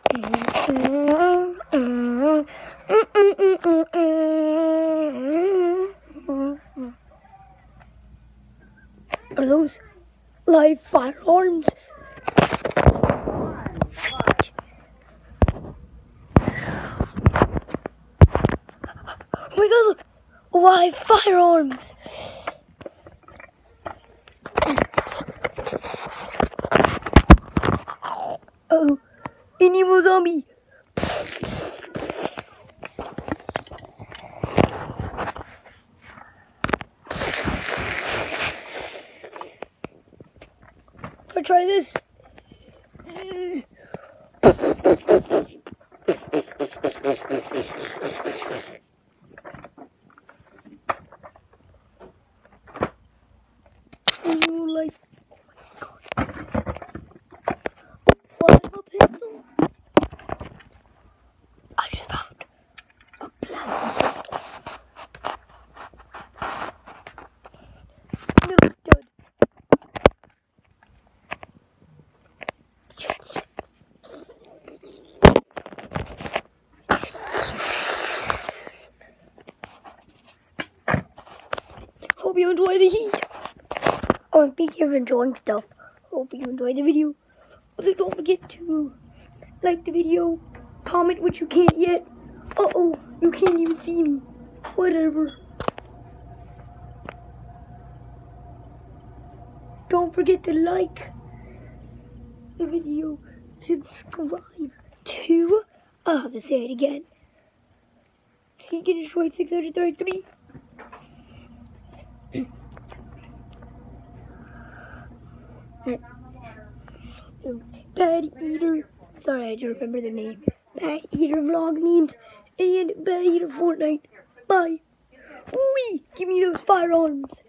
Are those live firearms? Oh my god, look! Live firearms! Uh-oh, an evil zombie! If I try this... Like, plasma pistol? I just found a plasma pistol. No, dude. Hope you enjoy the heat. Oh, speaking of enjoying stuff, hope you enjoyed the video. Also, don't forget to like the video, comment what you can't yet. Uh-oh, you can't even see me. Whatever. Don't forget to like the video, subscribe to, I'll have to say it again, Seek and Destroy 633. BadEater, sorry, I don't remember the name. BadEater Vlog Memes and BadEater Fortnite. Bye. Wee! Give me those firearms.